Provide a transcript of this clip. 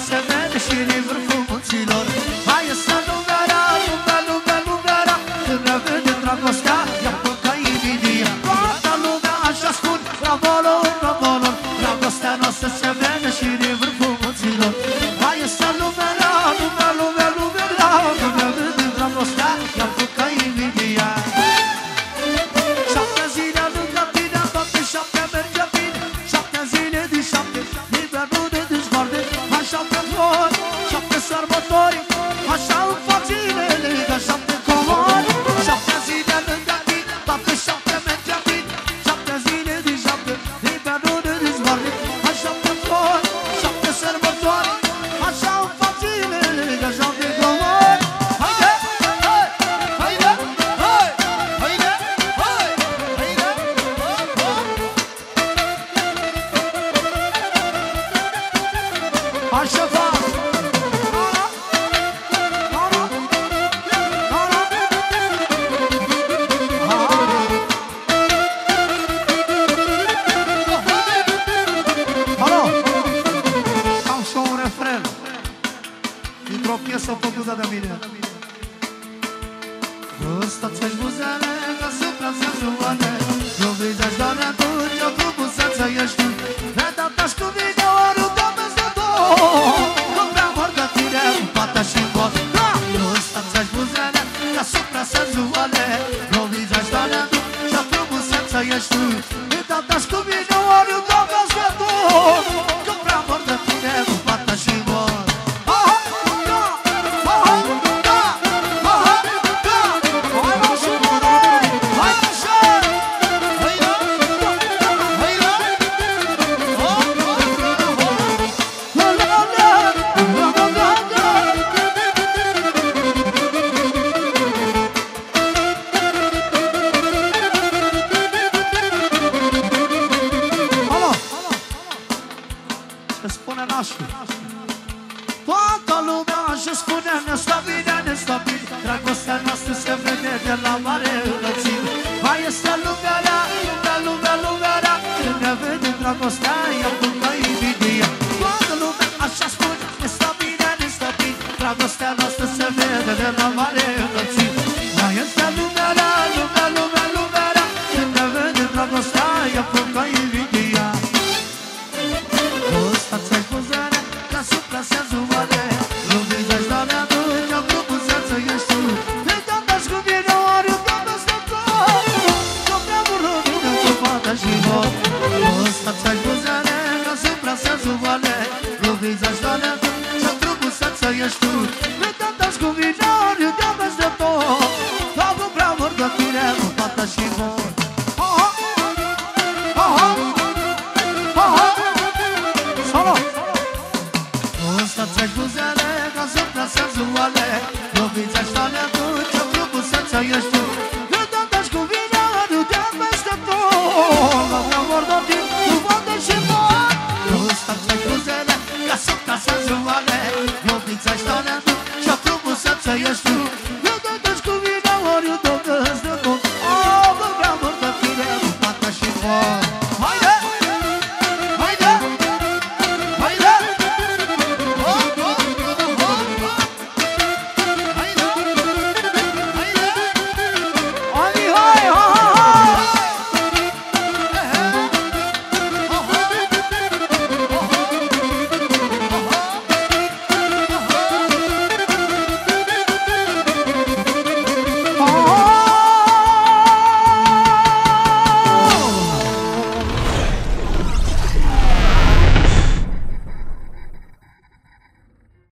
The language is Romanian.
se vede și din vârful munților. Hai să lumea, lumea, lumea, lumea, când ne vede dragostea, ia până invidia. Toată lumea așa spun, bravo lor, bravo lor, dragostea noastră se vede și din vârful munților. Hai să lumea, lumea, lumea, lumea, când ne vede dragostea, ia până invidia. 7 zile lângă tine, toate 7 merge bine, 7 zile din 7, nimeni nu ne dezvoarte. Așa pe flori, 7 sărbători, așa îmi fac zilele, de 7 comori. 7 zile lângă tine, toate 7 merge bine, 7 zile din 7, nimeni nu ne dezvoarte. Așa pe flori, 7 sărbători, așa îmi fac zilele, de 7 comori. Haide, hai, haide, hai, haide, hai, haide, așa fac. Am și un refren dintr-o piesă făcută de mine. Stați-și buzele ca supra senzuale, iubiți-și doar atunci o frumusețe ești tu. De data-și cu mine oriunde peste tot, nu prea mor de tine cu pata și bot. Stați-și buzele ca supra senzuale, iubiți-și doar atunci o frumusețe ești tu. De data-și cu mine oriunde peste tot, nu prea mor de tine cu pata și bot. Spune nașul. Toată lumea își spune ne stă bine, ne stă bine, dragostea noastră se vede de la mare înălțime. Mai este lumea rea, lumea, lumea, lumea rea, când ne vede dragostea, ea până invidia. Toată lumea așa spune ne stă bine, ne stă bine, dragostea noastră se vede de la mare înălțime. Mai este lumea rea, lumea, lumea, lumea rea, când ne vede dragostea, ea până invidia. Stați-și buzele ca supra senzuale, iubiți-și doar atunci o frumusețe ești tu. De data-și cu mine oriunde peste tot, nu prea mor de tine cu pata și bot. Stați-și buzele ca supra senzuale, iubiți-și doar atunci o frumusețe ești tu. De data-și cu mine oriunde peste tot, nu prea mor de tine cu pata și bot. Stați-și buzele ca supra senzuale, iubiți-și doar atunci o frumusețe ești tu.